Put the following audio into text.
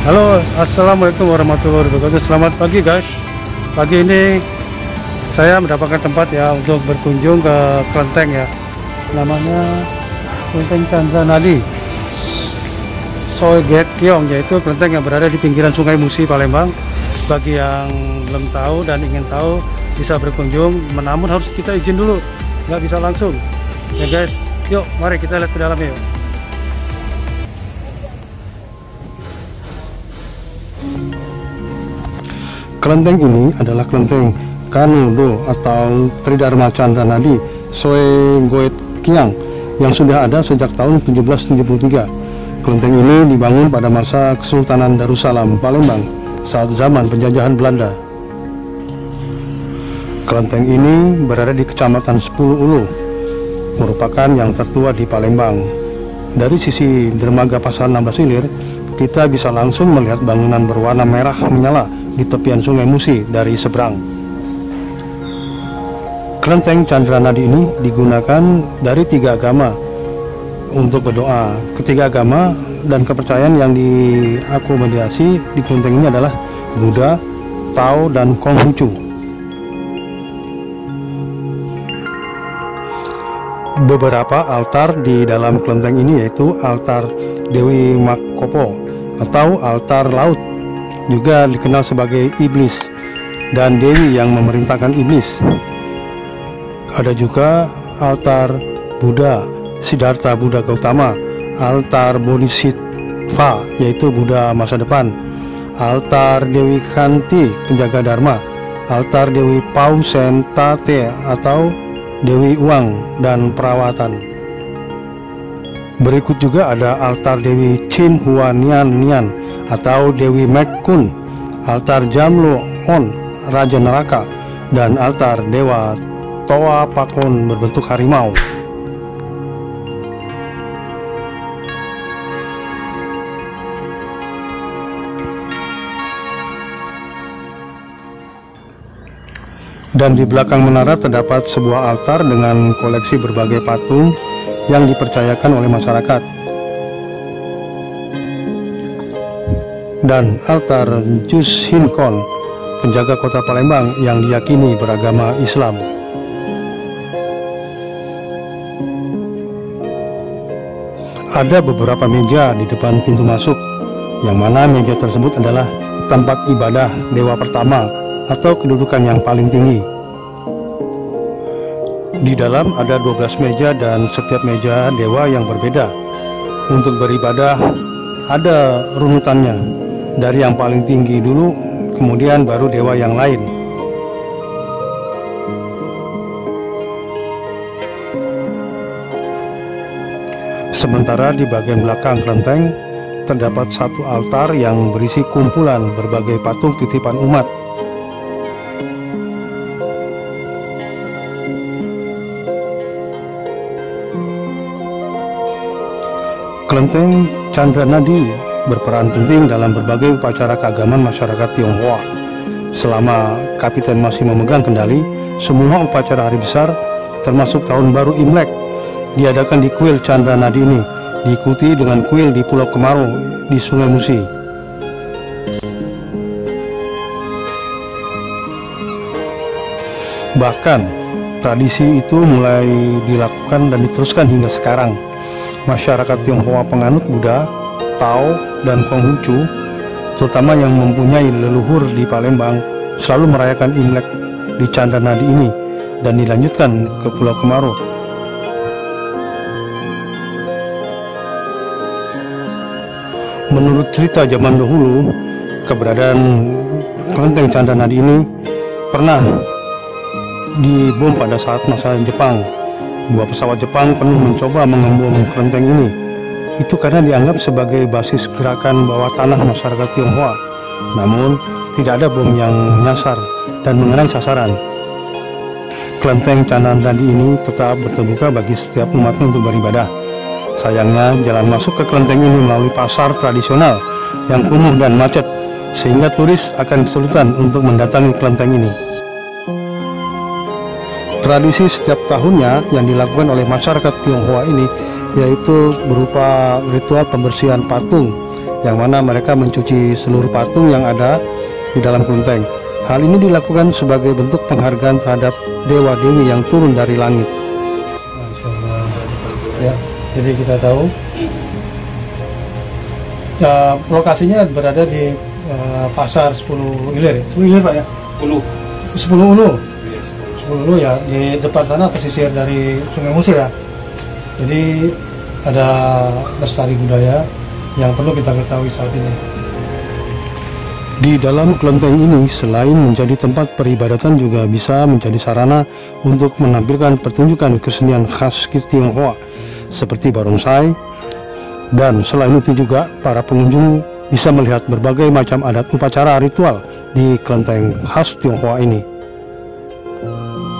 Halo, assalamualaikum warahmatullahi wabarakatuh. Selamat pagi guys. Pagi ini saya mendapatkan tempat ya untuk berkunjung ke kelenteng ya. Namanya Kelenteng Chandra Nadi Soeget Kiong, yaitu kelenteng yang berada di pinggiran Sungai Musi, Palembang. Bagi yang belum tahu dan ingin tahu bisa berkunjung, namun harus kita izin dulu, nggak bisa langsung ya guys. Yuk, mari kita lihat ke dalamnya yuk. Kelenteng ini adalah kelenteng Kanudo atau Tridharma Chandra Nadi Soeget Kiong yang sudah ada sejak tahun 1773. Kelenteng ini dibangun pada masa Kesultanan Darussalam Palembang saat zaman penjajahan Belanda. Kelenteng ini berada di Kecamatan Sepuluh Ulu, merupakan yang tertua di Palembang. Dari sisi dermaga Pasar 16 Ilir, kita bisa langsung melihat bangunan berwarna merah menyala di tepian Sungai Musi dari seberang. Kelenteng Chandra Nadi ini digunakan dari 3 agama untuk berdoa. Ketiga agama dan kepercayaan yang diakomodasi di kelenteng ini adalah Buddha, Tao, dan Konghucu. Beberapa altar di dalam kelenteng ini yaitu altar Dewi Makopo atau altar laut, juga dikenal sebagai iblis, dan dewi yang memerintahkan iblis. Ada juga altar Buddha Siddhartha Buddha Gautama, altar Bodhisattva yaitu Buddha masa depan, altar Dewi Kanti penjaga Dharma, altar Dewi Pausentate atau Dewi Uang dan Perawatan. Berikut juga ada altar Dewi Chin Huanian Nian atau Dewi Mekun, altar Jamlo On Raja Neraka, dan altar Dewa Toa Pakon berbentuk harimau. Dan di belakang menara terdapat sebuah altar dengan koleksi berbagai patung yang dipercayakan oleh masyarakat, dan altar Jus Hinkon, penjaga kota Palembang yang diyakini beragama Islam. Ada beberapa meja di depan pintu masuk, yang mana meja tersebut adalah tempat ibadah dewa pertama atau kedudukan yang paling tinggi. Di dalam ada 12 meja dan setiap meja dewa yang berbeda. Untuk beribadah ada runutannya, dari yang paling tinggi dulu, kemudian baru dewa yang lain. Sementara di bagian belakang kelenteng terdapat satu altar yang berisi kumpulan berbagai patung titipan umat. Kelenteng Chandra Nadi berperan penting dalam berbagai upacara keagamaan masyarakat Tionghoa. Selama kapiten masih memegang kendali, semua upacara hari besar, termasuk tahun baru Imlek, diadakan di kuil Chandra Nadi ini, diikuti dengan kuil di Pulau Kemarau di Sungai Musi. Bahkan, tradisi itu mulai dilakukan dan diteruskan hingga sekarang. Masyarakat Tionghoa penganut Buddha, Tao, dan Konghucu, terutama yang mempunyai leluhur di Palembang, selalu merayakan Imlek di Chandra Nadi ini dan dilanjutkan ke Pulau Kemarau. Menurut cerita zaman dahulu, keberadaan kelenteng Chandra Nadi ini pernah dibom pada saat masa Jepang. 2 pesawat Jepang penuh mencoba mengebom kelenteng ini. Itu karena dianggap sebagai basis gerakan bawah tanah masyarakat Tionghoa. Namun, tidak ada bom yang menyasar dan mengenai sasaran. Kelenteng Chandra Nadi ini tetap terbuka bagi setiap umatnya untuk beribadah. Sayangnya, jalan masuk ke kelenteng ini melalui pasar tradisional yang kumuh dan macet, sehingga turis akan kesulitan untuk mendatangi kelenteng ini. Tradisi setiap tahunnya yang dilakukan oleh masyarakat Tionghoa ini yaitu berupa ritual pembersihan patung yang mana mereka mencuci seluruh patung yang ada di dalam kelenteng. Hal ini dilakukan sebagai bentuk penghargaan terhadap dewa-dewi yang turun dari langit. Masya Allah. Ya, jadi kita tahu ya, lokasinya berada di pasar 10 Ilir, 10 Ilir Pak ya? 10 Ulu. 10 Ulu ya, di depan sana pesisir dari Sungai Musi ya. Jadi ada lestari budaya yang perlu kita ketahui saat ini. Di dalam kelenteng ini selain menjadi tempat peribadatan juga bisa menjadi sarana untuk menampilkan pertunjukan kesenian khas Tionghoa seperti barongsai, dan selain itu juga para pengunjung bisa melihat berbagai macam adat upacara ritual di kelenteng khas Tionghoa ini.